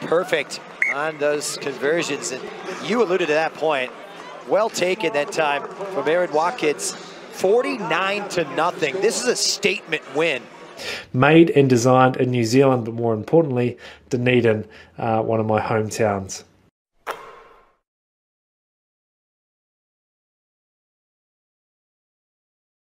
perfect on those conversions. And you alluded to that point. Well taken that time from Arun Watkins. 49-0. This is a statement win. Made and designed in New Zealand, but more importantly, Dunedin, one of my hometowns.